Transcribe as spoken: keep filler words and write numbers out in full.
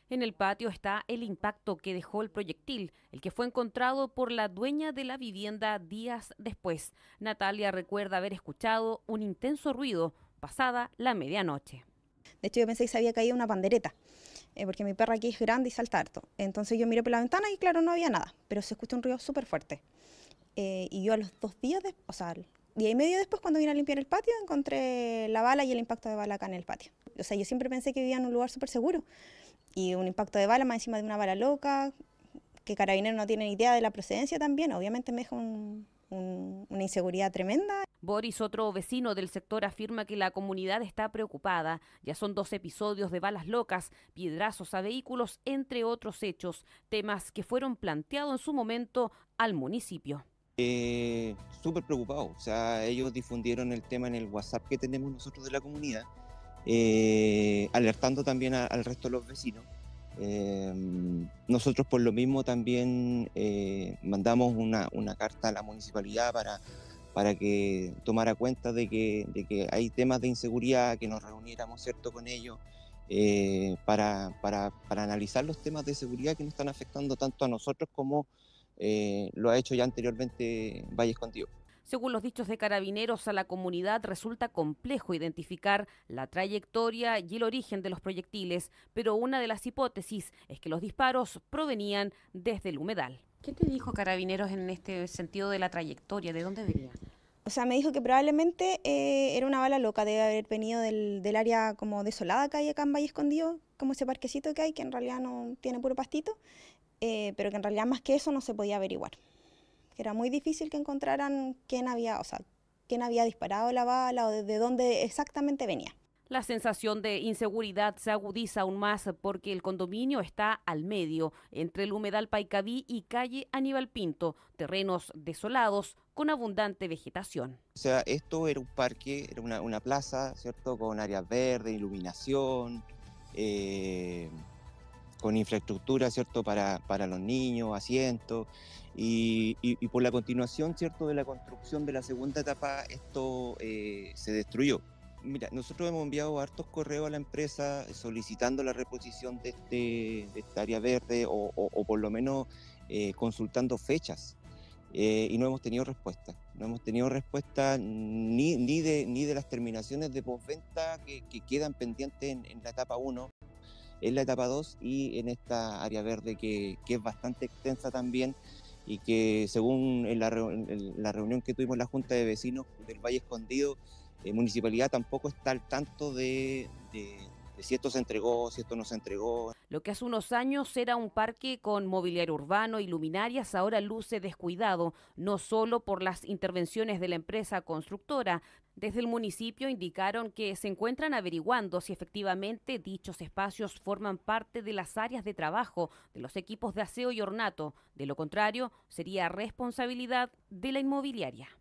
En el patio está el impacto que dejó el proyectil, el que fue encontrado por la dueña de la vivienda días después. Natalia recuerda haber escuchado un intenso ruido pasada la medianoche. De hecho, yo pensé que se había caído una pandereta, eh, porque mi perra aquí es grande y salta harto. Entonces yo miré por la ventana y claro, no había nada, pero se escucha un ruido súper fuerte. Eh, y yo a los dos días, de, o sea, día y medio después, cuando vine a limpiar el patio, encontré la bala y el impacto de bala acá en el patio. O sea, yo siempre pensé que vivía en un lugar súper seguro. Y un impacto de bala más encima de una bala loca, que Carabineros no tiene idea de la procedencia también, obviamente me deja un, un, una inseguridad tremenda. Boris, otro vecino del sector, afirma que la comunidad está preocupada. Ya son dos episodios de balas locas, piedrazos a vehículos, entre otros hechos, temas que fueron planteados en su momento al municipio. Eh, súper preocupado, o sea, ellos difundieron el tema en el WhatsApp que tenemos nosotros de la comunidad, eh, alertando también a, al resto de los vecinos. Eh, nosotros por lo mismo también eh, mandamos una, una carta a la municipalidad para, para que tomara cuenta de que, de que hay temas de inseguridad, que nos reuniéramos, ¿cierto?, con ellos, eh, para, para, para analizar los temas de seguridad que nos están afectando tanto a nosotros como eh, lo ha hecho ya anteriormente Valle Escondido. Según los dichos de Carabineros, a la comunidad resulta complejo identificar la trayectoria y el origen de los proyectiles, pero una de las hipótesis es que los disparos provenían desde el humedal. ¿Qué te dijo Carabineros en este sentido de la trayectoria? ¿De dónde venía? O sea, me dijo que probablemente eh, era una bala loca, debe haber venido del, del área como desolada que hay acá en Valle Escondido, como ese parquecito que hay, que en realidad no tiene puro pastito, eh, pero que en realidad más que eso no se podía averiguar. Que era muy difícil que encontraran quién había, o sea, quién había disparado la bala o de dónde exactamente venía. La sensación de inseguridad se agudiza aún más porque el condominio está al medio, entre el humedal Paicaví y calle Aníbal Pinto, terrenos desolados con abundante vegetación. O sea, esto era un parque, era una, una plaza, ¿cierto?, con áreas verdes, iluminación, eh, con infraestructura, ¿cierto?, para, para los niños, asientos, y, y, y por la continuación, ¿cierto?, de la construcción de la segunda etapa, esto eh, se destruyó. Mira, nosotros hemos enviado hartos correos a la empresa solicitando la reposición de, este, de esta área verde o, o, o por lo menos eh, consultando fechas. Eh, y no hemos tenido respuesta. No hemos tenido respuesta ni, ni, de, ni de las terminaciones de postventa que, que quedan pendientes en, en la etapa uno, en la etapa dos y en esta área verde que, que es bastante extensa también y que según en la, en la reunión que tuvimos en la Junta de Vecinos del Valle Escondido, la eh, municipalidad tampoco está al tanto de, de, de si esto se entregó, si esto no se entregó. Lo que hace unos años era un parque con mobiliario urbano y luminarias ahora luce descuidado, no solo por las intervenciones de la empresa constructora. Desde el municipio indicaron que se encuentran averiguando si efectivamente dichos espacios forman parte de las áreas de trabajo de los equipos de aseo y ornato. De lo contrario, sería responsabilidad de la inmobiliaria.